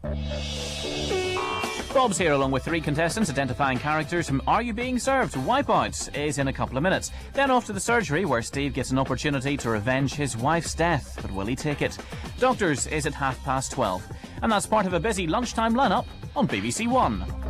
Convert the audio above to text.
Bob's here along with 3 contestants identifying characters from Are You Being Served? Wipeout is in a couple of minutes. Then off to the surgery where Steve gets an opportunity to revenge his wife's death. But will he take it? Doctors is at 12:30. And that's part of a busy lunchtime lineup on BBC1.